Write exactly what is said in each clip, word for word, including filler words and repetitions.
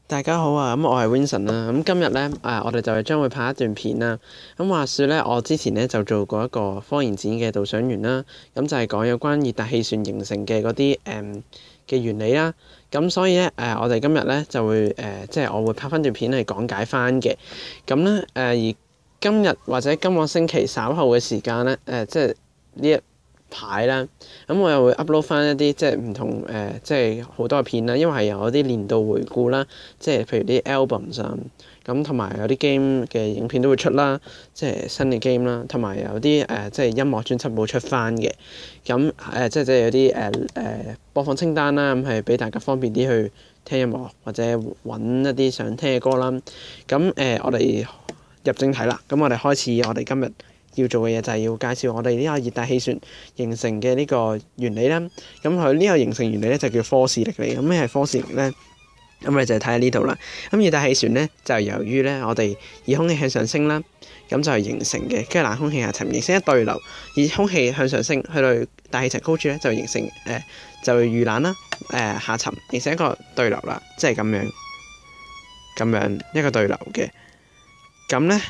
大家好啊，咁我係 Vincent 啦。咁今日咧，誒我哋就係將會拍一段片啦。咁話說咧，我之前咧就做過一個科研展嘅導賞員啦。咁就係講有關熱帶氣旋形成嘅嗰啲誒嘅原理啦。咁所以咧，誒我哋今日咧就會誒，即係我會拍翻段片嚟講解翻嘅。咁咧，誒而今日或者今個星期稍後嘅時間咧，誒即係呢一排啦，咁我又會 upload 翻一啲即係唔同誒、呃，即係好多嘅片啦，因為係有啲年度回顧啦，即係譬如啲 albums 啊，咁同埋有啲 game 嘅影片都會出啦，即係新嘅 game 啦，同埋有啲誒、呃、即係音樂專輯會出翻嘅，咁誒、呃、即係即係有啲誒誒播放清單啦，咁係俾大家方便啲去聽音樂或者揾一啲想聽嘅歌啦，咁誒、呃、我哋入正題啦，咁我哋開始我哋今日要做嘅嘢就係要介紹我哋呢個熱帶氣旋形成嘅呢個原理啦。咁佢呢個形成原理咧就叫科氏力嚟。咁咩係科氏力咧？咁我哋就睇下呢度啦。咁熱帶氣旋咧就由於咧我哋熱空氣向上升啦，咁就係形成嘅。跟住冷空氣下沉，形成一對流。熱空氣向上升去到大氣層高處咧，就形成誒、呃、就遇冷啦，誒、呃、下沉形成一個對流啦，即係咁樣咁樣一個對流嘅。咁咧。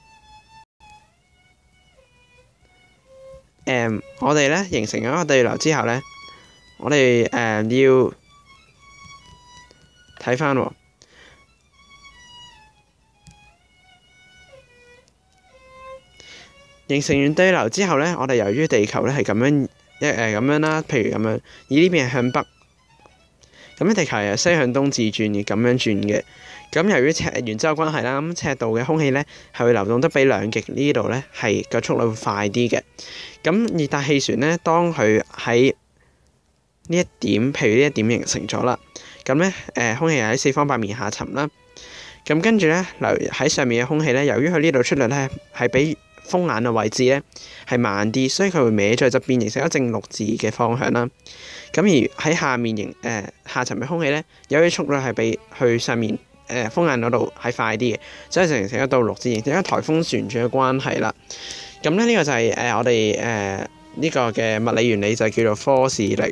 誒、嗯，我哋咧形成咗一個對流之後咧，我哋誒、呃、要睇翻喎，形成完對流之後咧，我哋由於地球咧係咁樣一誒咁樣啦，譬如咁樣，而呢邊係向北，咁咧地球係由西向東自轉而咁樣轉嘅。咁由於赤圓周關係啦，咁赤道嘅空氣咧係會流動得比兩極呢度咧係個速率會快啲嘅。咁熱帶氣旋咧，當佢喺呢一點，譬如呢一點形成咗啦，咁咧誒空氣係喺四方八面下沉啦。咁跟住咧流喺上面嘅空氣咧，由於佢呢度出嚟咧係比風眼嘅位置咧係慢啲，所以佢會歪咗側邊形成一正六字嘅方向啦。咁而喺下面形誒、呃、下沉嘅空氣咧，由於速率係比去上面。誒、呃、風眼嗰度係快啲嘅，所以就形成一道六字形，就因為颱風旋轉嘅關係啦。咁咧呢、這個就係、是、誒、呃、我哋誒呢個嘅物理原理就叫做科氏力，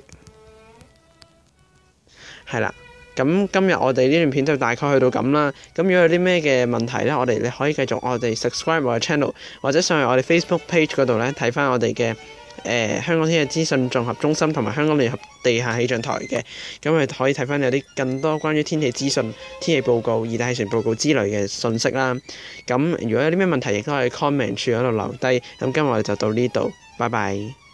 係啦。咁今日我哋呢段片就大概去到咁啦。咁如果有啲咩嘅問題咧，我哋你可以繼續我哋 subscribe 我嘅 channel， 或者上去我哋 Facebook page 嗰度咧睇翻我哋嘅。誒、呃、香港天氣資訊綜合中心同埋香港聯合地下氣象台嘅，咁你可以睇翻有啲更多關於天氣資訊、天氣報告、熱帶氣旋報告之類嘅信息啦。咁如果有啲咩問題，亦都可以 comment 處嗰度留低。咁今日我哋就到呢度，拜拜。